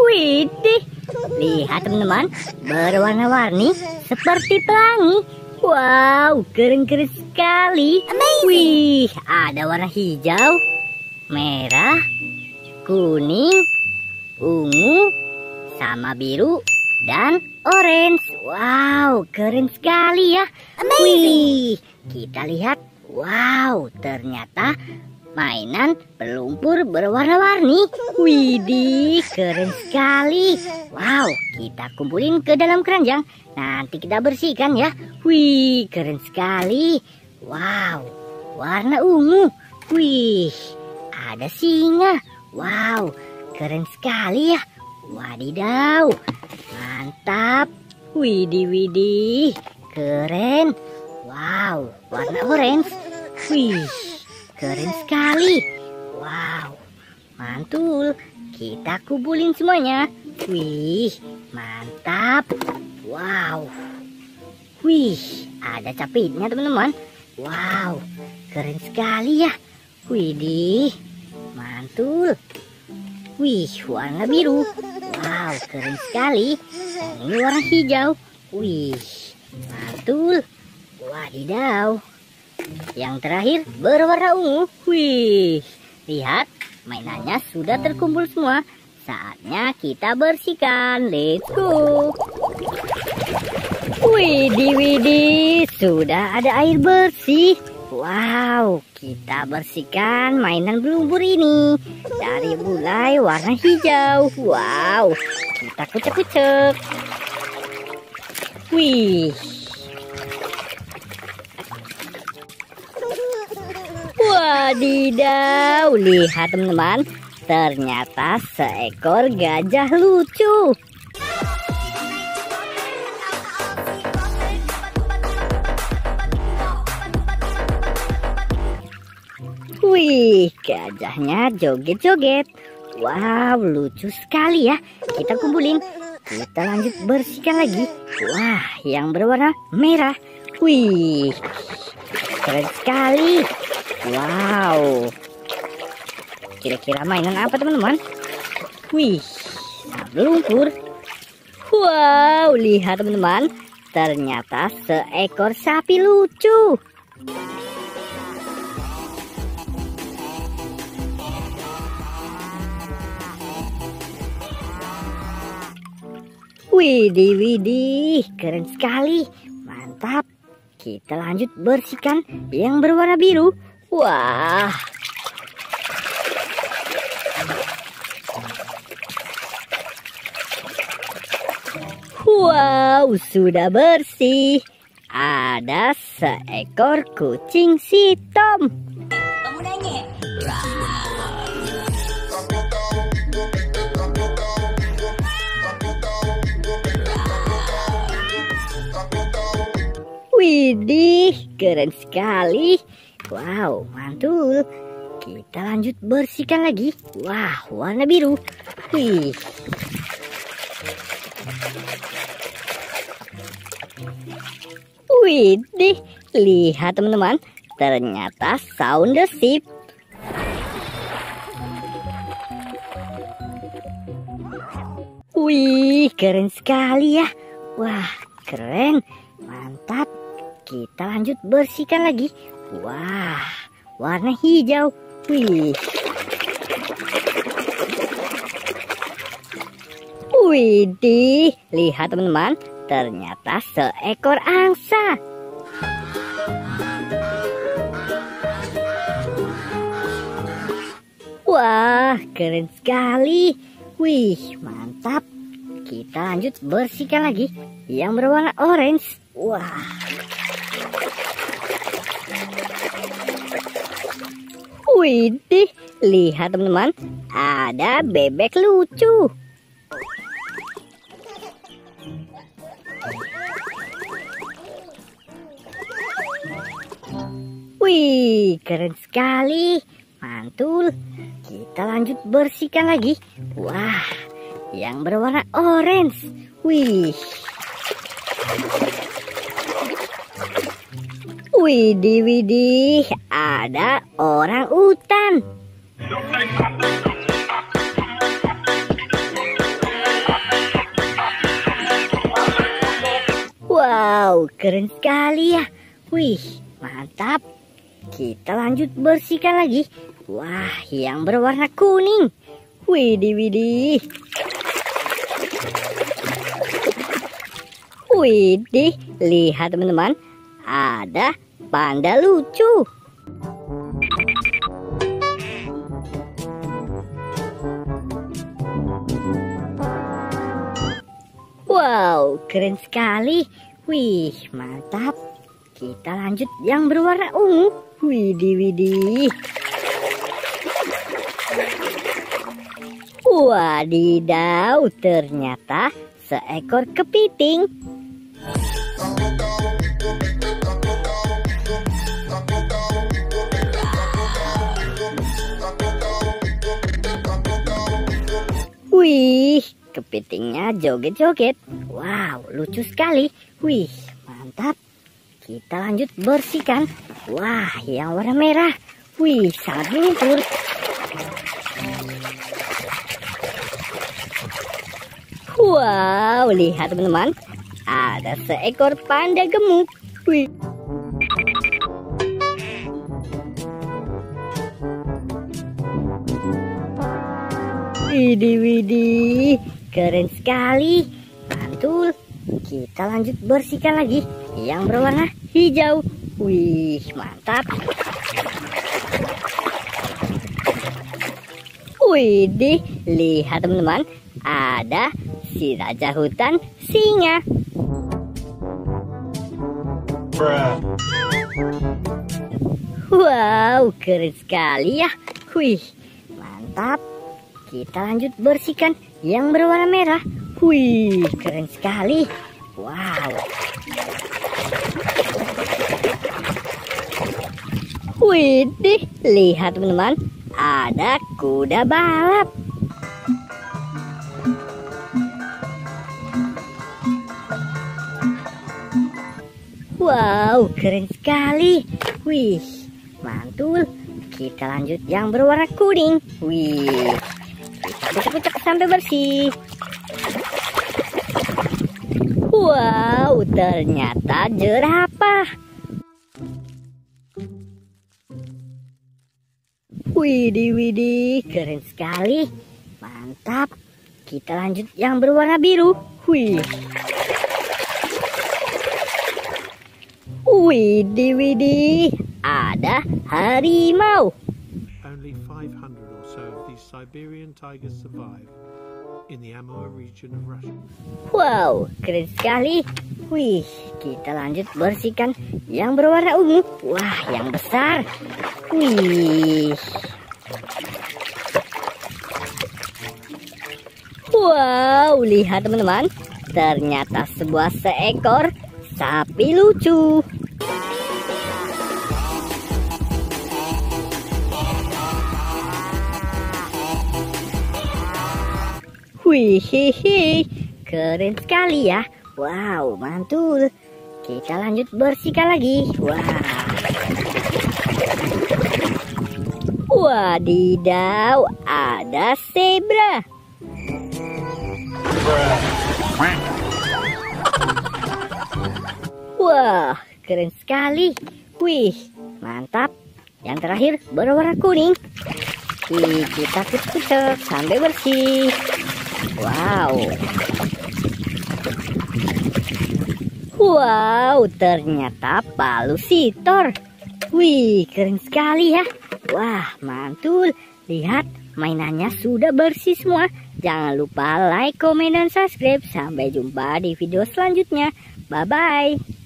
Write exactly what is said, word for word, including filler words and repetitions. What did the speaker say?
Widih, lihat teman-teman, berwarna-warni seperti pelangi. Wow, keren-keren sekali. Wih, ada warna hijau, merah, kuning, ungu, sama biru, dan orange. Wow, keren sekali ya. Wih, kita lihat. Wow, ternyata mainan pelumpur berwarna-warni. Widih, keren sekali. Wow, kita kumpulin ke dalam keranjang. Nanti kita bersihkan ya. Wih, keren sekali. Wow, warna ungu. Wih, ada singa. Wow, keren sekali ya. Wadidaw, mantap. Widih, widih, keren. Wow, warna orange. Wih, keren sekali. Wow, mantul. Kita kumpulin semuanya. Wih, mantap. Wow. Wih, ada capitnya teman-teman. Wow, keren sekali ya. Widih, mantul. Wih, warna biru. Wow, keren sekali. Ini warna hijau. Wih, mantul. Wadidaw. Yang terakhir berwarna ungu. Wih, lihat, mainannya sudah terkumpul semua. Saatnya kita bersihkan. Let's go. Widih, widih, sudah ada air bersih. Wow, kita bersihkan mainan pelumpur ini. Dari mulai warna hijau. Wow, kita kucek-kucek. Wih. Wadidaw, lihat teman-teman, ternyata seekor gajah lucu. Wih, gajahnya joget-joget. Wow, lucu sekali ya. Kita kumpulin. Kita lanjut bersihkan lagi. Wah, yang berwarna merah. Wih, keren sekali. Wow, kira-kira mainan apa teman-teman? Wih, lumpur. Wow, lihat teman-teman, ternyata seekor sapi lucu. Widih, widih, keren sekali. Mantap. Kita lanjut bersihkan yang berwarna biru. Wah. Wow, sudah bersih. Ada seekor kucing hitam. Kamu nanya? Widih, keren sekali. Wow, mantul. Kita lanjut bersihkan lagi. Wah, warna biru. Wih. Widih, lihat teman-teman, ternyata sound the ship. Wih, keren sekali ya. Wah, keren. Mantap. Kita lanjut bersihkan lagi. Wah, warna hijau. Wih. Widih, lihat teman-teman, ternyata seekor angsa. Wah, keren sekali. Wih, mantap. Kita lanjut bersihkan lagi yang berwarna orange. Wah. Widih, lihat teman-teman, ada bebek lucu. Wih, keren sekali. Mantul. Kita lanjut bersihkan lagi. Wah, yang berwarna orange. Wih. Widih, widih, ada orang utan. keren sekali ya. Wih, mantap. Kita lanjut bersihkan lagi. Wah, yang berwarna kuning. Widih, widih. Widih, lihat teman-teman. Ada panda lucu. Wow, keren sekali. Wih, mantap. Kita lanjut yang berwarna ungu. Widih, widih. Wadidaw, ternyata seekor kepiting. Wih, kepitingnya joget-joget. Wow, lucu sekali. Wih, mantap. Kita lanjut bersihkan. Wah, yang warna merah. Wih, sangat lumpur. Wow, lihat teman-teman. Ada seekor panda gemuk. Wih. Widih, widih. Keren sekali. Mantul. Kita lanjut bersihkan lagi. Yang berwarna hijau. Wih, mantap. Widih, lihat teman-teman. Ada si raja hutan singa. Wow, keren sekali ya. Wih, mantap. Kita lanjut bersihkan yang berwarna merah. Wih, keren sekali. Wow. Widih, lihat teman-teman. Ada kuda balap. Wow, keren sekali. Wih, mantul. Kita lanjut yang berwarna kuning. Wih, kita kucek-kucek sampai bersih. Wow, ternyata jerapah. Widih, widih, keren sekali. Mantap. Kita lanjut yang berwarna biru. Wih. Widih, widih, ada harimau. Only five hundred or so of these Siberian tigers survive in the Amur region of Russia. Wow, keren sekali. Wih, kita lanjut bersihkan yang berwarna ungu. Wah, yang besar. Wih. Wow, lihat teman-teman. Ternyata sebuah seekor sapi lucu. Wih, hihi, keren sekali ya. Wow, mantul. Kita lanjut bersihkan lagi. Wah. Wadidaw, ada zebra. Wah, keren sekali. Wih, mantap. Yang terakhir berwarna kuning. Wih, kita kucek-kucek sampai bersih. Wow. Wow, ternyata palusitor. Wih, keren sekali ya. Wah, mantul. Lihat, mainannya sudah bersih semua. Jangan lupa like, komen, dan subscribe. Sampai jumpa di video selanjutnya. Bye-bye.